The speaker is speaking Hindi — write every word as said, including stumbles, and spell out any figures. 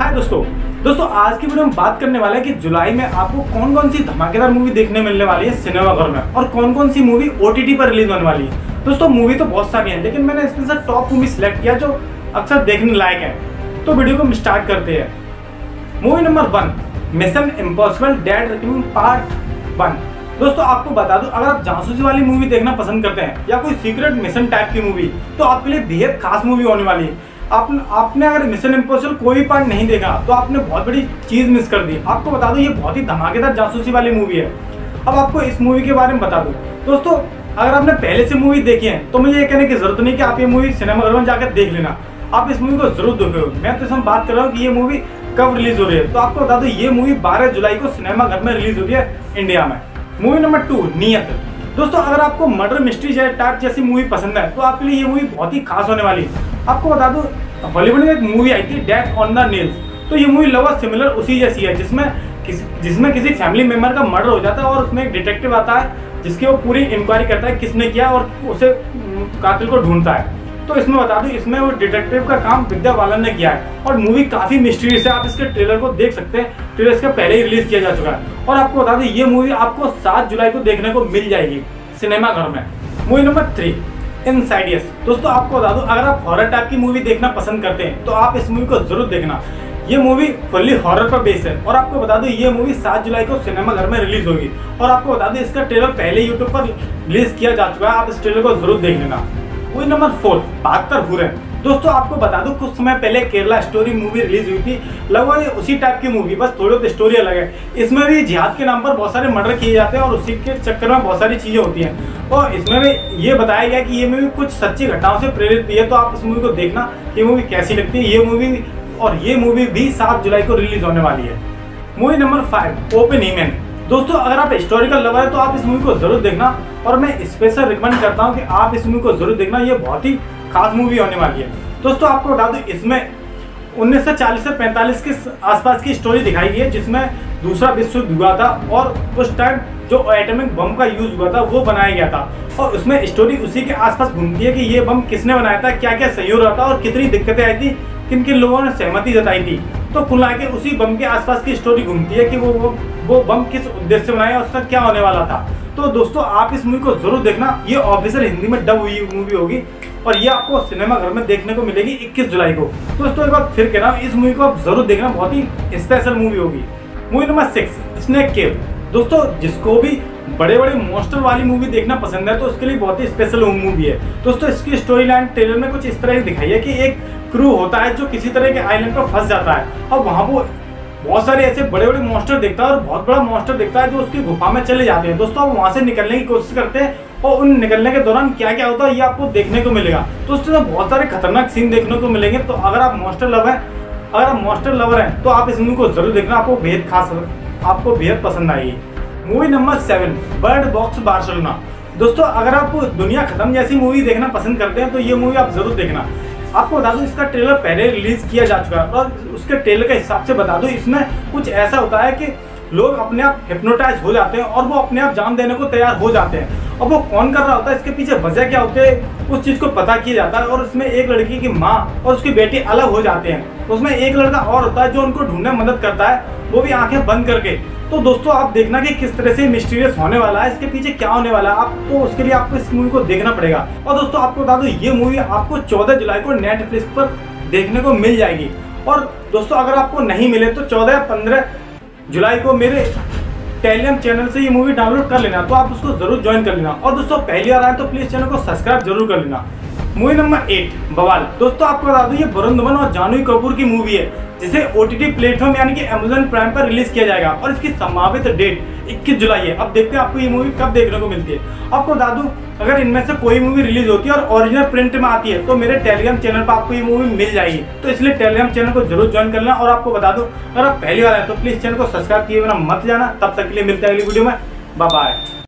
हाय दोस्तों दोस्तों आज की वीडियो में बात करने वाले हैं कि जुलाई में आपको कौन कौन सी धमाकेदार मूवी देखने मिलने वाली है सिनेमाघर में और कौन कौन सी मूवी ओटीटी पर रिलीज होने वाली है। दोस्तों मूवी तो बहुत सारी हैं, लेकिन मैंने इसमें से टॉप मूवी सिलेक्ट किया जो अक्सर देखने लायक है। तो वीडियो को हम स्टार्ट करते हैं। Movie number one, Mission Impossible Dead Reckoning part one. दोस्तों आपको बता दूं, अगर आप जासूसी वाली मूवी देखना पसंद करते हैं या कोई सीक्रेट मिशन टाइप की मूवी, तो आपके लिए बेहद खास मूवी होने वाली है। आप, आपने अगर मिशन इम्पॉसिबल कोई भी पार्ट नहीं देखा तो आपने बहुत बड़ी चीज मिस कर दी। आपको बता दूं ये बहुत ही धमाकेदार जासूसी वाली मूवी है। अब आपको इस मूवी के बारे में बता दूं दोस्तों, अगर आपने पहले से मूवी देखी है तो मुझे ये कहने की जरूरत नहीं कि आप ये मूवी सिनेमाघर में जाकर देख लेना। आप इस मूवी को जरूर देखोगे। मैं तो इसमें बात कर रहा हूँ कि ये मूवी कब रिलीज हो रही है। तो आपको बता दूं ये मूवी बारह जुलाई को सिनेमाघर में रिलीज हो रही है इंडिया में। मूवी नंबर टू, नियत। दोस्तों अगर आपको मर्डर मिस्ट्री टाइप जैसी मूवी पसंद है तो आपके लिए ये मूवी बहुत ही खास होने वाली है। आपको बता दूं हॉलीवुड में एक मूवी आई थी डेथ ऑन द नेल्स, तो ये मूवी लगभग सिमिलर उसी जैसी है, जिसमें किस जिसमें किसी फैमिली मेंबर का मर्डर हो जाता है और उसमें एक डिटेक्टिव आता है जिसकी वो पूरी इंक्वायरी करता है किसने किया और उसे कातिल को ढूंढता है। तो इसमें बता दूं इसमें वो डिटेक्टिव का काम विद्या बालन ने किया है और मूवी काफी मिस्टीरियस है। आप इसके ट्रेलर को देख सकते हैं, ट्रेलर इसका पहले ही रिलीज किया जा चुका है। और आपको बता दें ये मूवी आपको सात जुलाई को देखने को मिल जाएगी सिनेमाघर में। Movie number three, Insidious. दोस्तों आपको बता दूं अगर आप हॉरर टाइप की मूवी देखना पसंद करते हैं तो आप इस मूवी को जरूर देखना। ये मूवी फुल्ली हॉरर पर बेस्ड है और आपको बता दूं ये मूवी सात जुलाई को सिनेमाघर में रिलीज होगी। और आपको बता दें इसका ट्रेलर पहले यूट्यूब पर रिलीज किया जा चुका है, आप इस ट्रेलर को जरूर देख लेना। मूवी नंबर फोर, बहत्तर हुर्रे। दोस्तों आपको बता दूं कुछ समय पहले केरला स्टोरी मूवी रिलीज हुई थी, लगभग उसी टाइप की मूवी, बस थोड़ी बहुत स्टोरी अलग है। इसमें भी जिहाद के नाम पर बहुत सारे मर्डर किए जाते हैं और उसी के चक्कर में बहुत सारी चीजें होती हैं। और इसमें भी ये बताया गया कि ये मूवी कुछ सच्ची घटनाओं से प्रेरित भी है। तो आप इस मूवी को देखना, ये मूवी कैसी लगती है। ये मूवी और ये मूवी भी सात जुलाई को रिलीज होने वाली है। Movie number five, Oppenheimer. दोस्तों अगर आप हिस्टोरिकल लवर है तो आप इस मूवी को जरूर देखना और मैं स्पेशल रिकमेंड करता हूँ कि आप इस मूवी को जरूर देखना। ये बहुत ही खास मूवी होने वाली है। दोस्तों आपको बता दूं इसमें उन्नीस सौ चालीस से पैंतालीस के आसपास की स्टोरी दिखाई गई है, जिसमें दूसरा विश्व युद्ध हुआ था और उस टाइम जो एटॉमिक बम का यूज हुआ था वो बनाया गया था। और उसमें स्टोरी उसी के आसपास घूमती है कि ये बम किसने बनाया था, क्या क्या सहयोग रहा था और कितनी दिक्कतें आई थी, किन किन लोगों ने सहमति जताई थी। तो कुल मिला के उसी बम के आसपास की स्टोरी घूमती है कि वो वो, वो बम किस उद्देश्य से बनाया और उसका क्या होने वाला था। तो दोस्तों आप इस मूवी को जरूर देखना। ये ऑफिशियल हिंदी में डब हुई मूवी होगी और ये आपको सिनेमाघर में देखने को मिलेगी इक्कीस जुलाई को। दोस्तों एक बार फिर कह रहा हूँ इस मूवी को आप जरूर देखना, बहुत ही स्पेशल मूवी होगी। Movie number six, Snake Cave. दोस्तों जिसको भी बड़े बड़े मॉन्स्टर वाली मूवी देखना पसंद है तो उसके लिए बहुत ही स्पेशल मूवी है। दोस्तों इसकी स्टोरी लाइन ट्रेलर में कुछ इस तरह की दिखाई है कि एक क्रू होता है जो किसी तरह के आइलैंड पर फंस जाता है और वहाँ वो बहुत सारे ऐसे बड़े बड़े मॉन्स्टर देखता है और बहुत बड़ा मॉन्स्टर देखता है जो उसकी गुफा में चले जाते हैं। दोस्तों आप वहाँ से निकलने की कोशिश करते हैं और उन निकलने के दौरान क्या क्या होता है ये आपको देखने को मिलेगा। तो उसमें बहुत सारे खतरनाक सीन देखने को मिलेंगे। तो अगर आप मॉन्स्टर लवर हैं अगर आप मॉन्स्टर लवर हैं तो आप इस मूवी को जरूर देखना, आपको बेहद खास आपको बेहद पसंद आएगी। Movie number seven, Bird Box Barcelona. दोस्तों अगर आप दुनिया खत्म जैसी मूवी देखना पसंद करते हैं तो ये मूवी आप जरूर देखना। आपको बता दूं इसका ट्रेलर पहले रिलीज किया जा चुका है और उसके ट्रेलर के हिसाब से बता दूं इसमें कुछ ऐसा होता है कि लोग अपने आप हिप्नोटाइज हो जाते हैं और वो अपने आप जान देने को तैयार हो जाते हैं। और वो कौन कर रहा होता है, इसके पीछे वजह क्या होते है, उस चीज़ को पता किया जाता है। और उसमें एक लड़की की माँ और उसकी बेटी अलग हो जाते हैं। उसमें एक लड़का और होता है जो उनको ढूंढने में मदद करता है, वो भी आंखें बंद करके। तो दोस्तों आप देखना कि किस तरह से मिस्टीरियस होने वाला है, इसके पीछे क्या होने वाला है। आप तो उसके लिए आपको इस मूवी को देखना पड़ेगा। और दोस्तों आपको बता दूं ये मूवी आपको चौदह जुलाई को नेटफ्लिक्स पर देखने को मिल जाएगी। और दोस्तों अगर आपको नहीं मिले तो चौदह या पंद्रह जुलाई को मेरे टेलीग्राम चैनल से ये मूवी डाउनलोड कर लेना, तो आप उसको जरूर ज्वाइन कर लेना। और दोस्तों पहली बार आए तो प्लीज चैनल को सब्सक्राइब जरूर कर लेना। मूवी नंबर एट, बवाल। दोस्तों आपको बता दूं ये वरुण धवन और जानवी कपूर की मूवी है जिसे ओटीटी प्लेटफॉर्म यानी कि अमेजन प्राइम पर रिलीज किया जाएगा और इसकी संभावित डेट इक्कीस जुलाई है। अब देखते हैं आपको ये मूवी कब देखने को मिलती है। आपको बता दूं अगर इनमें से कोई मूवी रिलीज होती है और ओरिजिनल प्रिंट में आती है तो मेरे टेलीग्राम चैनल पर आपको ये मूवी मिल जाएगी। तो इसलिए टेलीग्राम चैनल को जरूर ज्वाइन कर लेना। और आपको बता दूं अगर आप पहली बार आए तो प्लीज चैनल को सब्सक्राइब किए बिना मत जाना। तब तक के लिए मिलते हैं अगली वीडियो में। Bye bye.